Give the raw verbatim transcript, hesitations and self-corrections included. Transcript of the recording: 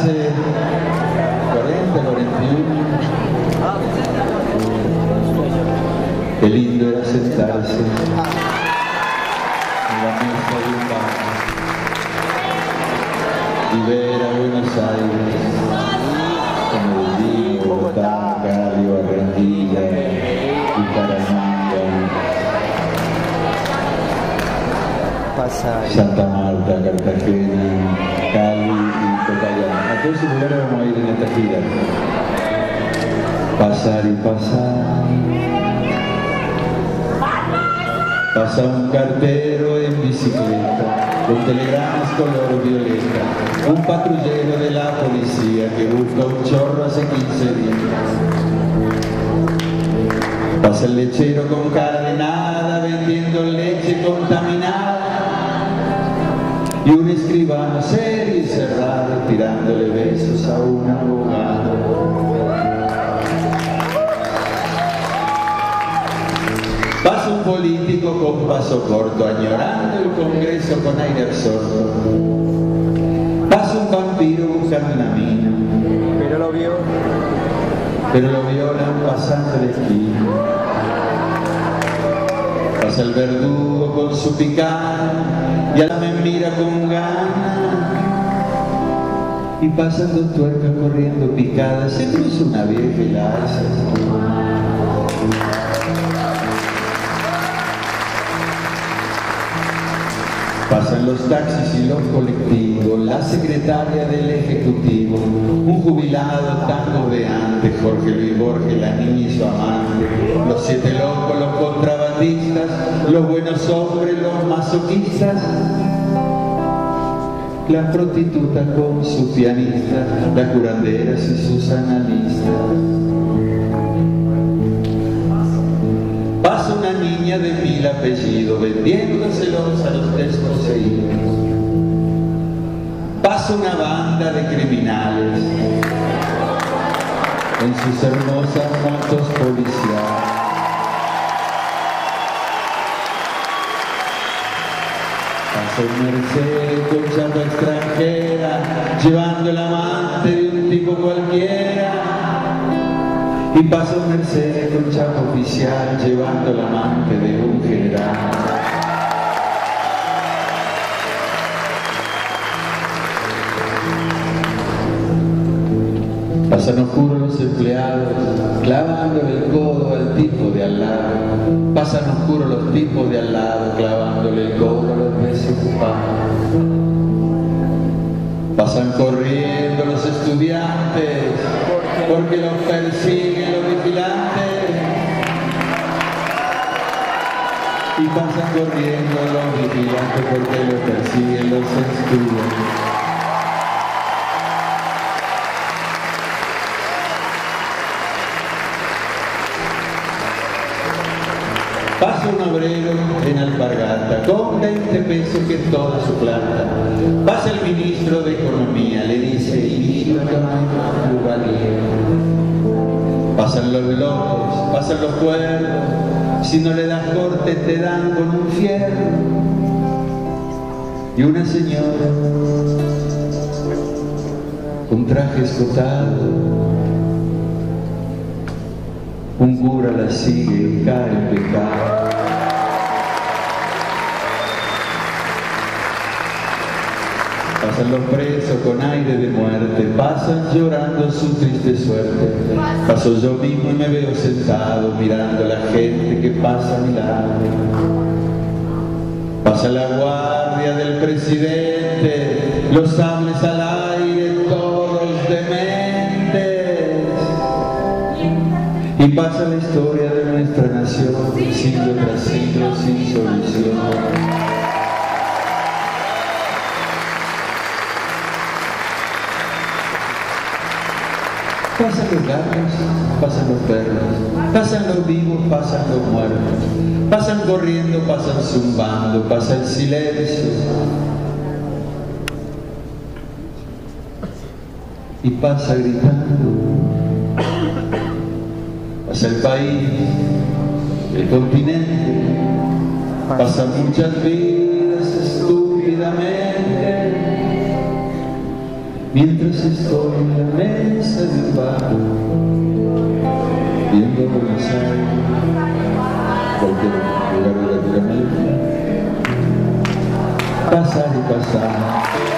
sentarse, cuarenta, cuarenta y uno. Qué lindo era sentarse en la mesa de un bar y ver a Buenos Aires, Medellín, Bogotá, Cali, Barranquilla, Bucaramanga, Santa Marta, Cartagena, Cali y Popayán. A todos esos lugares vamos a ir en esta gira. Pasar y pasar. Pasa un cartero en bicicleta, con telegramas color violeta, un patrullero de la policía que busca un chorro hace quince días. Pasa el lechero con cara de nada, vendiendo leche contaminada, y un escribano serio y cerrado, tirándole besos a un abogado. Pasa un político con paso corto, añorando el Congreso con aire absorto. Pasa un vampiro buscando una mina, pero lo vio, pero lo violan pasando la esquina. Pasa el verdugo con su picana y a la me mira con ganas. Y pasan dos tuercas corriendo picadas, se cruza una vieja y la hace. Pasan los taxis y los colectivos, la secretaria del ejecutivo, un jubilado tan ordeante, Jorge Luis Borges, la niña y su amante, los siete locos, los contrabandistas, los buenos hombres, los masoquistas, las prostitutas con sus pianistas, las curanderas y sus analistas. Pasa una niña de mil apellidos vendiéndoselos a los desposeídos. Pasa una banda de criminales en sus hermosas motos policiales. Pasa un Mercedes con chapa extranjera llevando el amante de un tipo cualquiera. Y pasa un Mercedes con chapa oficial llevando el amante de un general. Pasan oscuros los empleados clavando el codo al tipo de al lado. Pasan oscuros los tipos de al lado clavándole el codo a los desocupados. Pasan corriendo los estudiantes porque los persiguen los vigilantes. Y pasan corriendo los vigilantes porque los persiguen los estudiantes. Pasa un obrero en alpargata con veinte pesos que es toda su plata. Pasa el ministro de Economía, le dice, y yo no hay plusvalía. Pasan los locos, pasan los cuerdos, si no le das corte te dan con un fierro. Y una señora, un traje escotado, un cura la sigue y cae en pecado. Pasan los presos con aire de muerte, pasan llorando su triste suerte. Paso yo mismo y me veo sentado mirando a la gente que pasa a mi lado. Pasa la guardia del presidente, los sables al aire, todos dementes. Y pasa la historia de nuestra nación, siglo tras siglo sin solución. Pasan los gatos, pasan los perros, pasan los vivos, pasan los muertos, pasan corriendo, pasan zumbando, pasa el silencio. Y pasa gritando. Pasa el país, el continente, pasan muchas vidas estúpidamente. mientras estoy en la mesa de un bar, viendo Buenos Aires, cualquier lugar de Latinoamérica, pasar y pasar.